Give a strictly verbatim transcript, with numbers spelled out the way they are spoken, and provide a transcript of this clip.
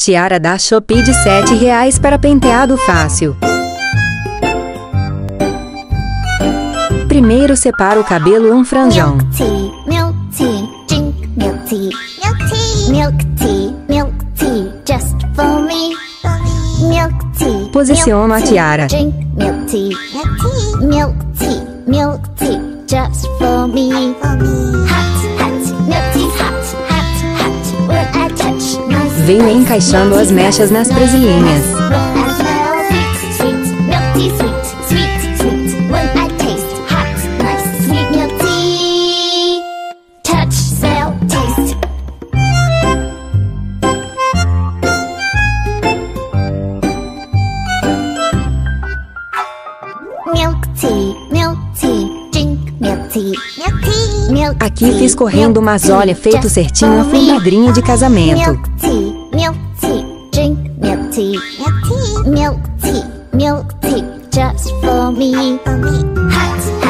Tiara da Shopee de sete reais para penteado fácil. Primeiro separa o cabelo um franjão. Milk tea, milk tea, drink milk tea, milk tea, milk tea, milk tea, just for me. Milk tea. Posiciono a tiara. Drink milk tea, milk tea, milk tea, just for me. Hot, hot, milk tea, hot, hot, hot. When I touch my Venho encaixando as mechas nas presilhinhas. Aqui fiz correndo, mas olha, feito certinho, fui madrinha de casamento. Milk tea, milk tea, drink milk tea, milk tea, milk tea, milk tea, just for me. Hot.